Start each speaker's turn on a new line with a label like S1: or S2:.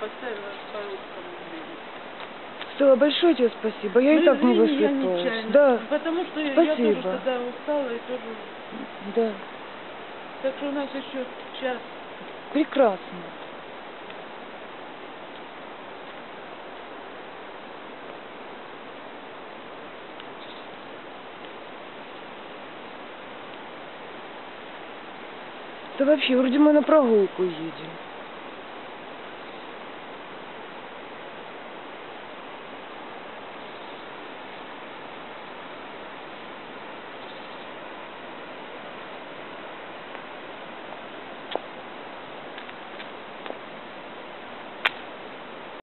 S1: поставила по русскому.
S2: Стелла, большое тебе спасибо. Я и так не высыпалась. Да.
S1: Потому что
S2: спасибо.
S1: я тоже тогда устала и тоже.
S2: Да.
S1: Так что у нас еще час.
S2: Прекрасно. Да вообще, вроде мы на прогулку едем.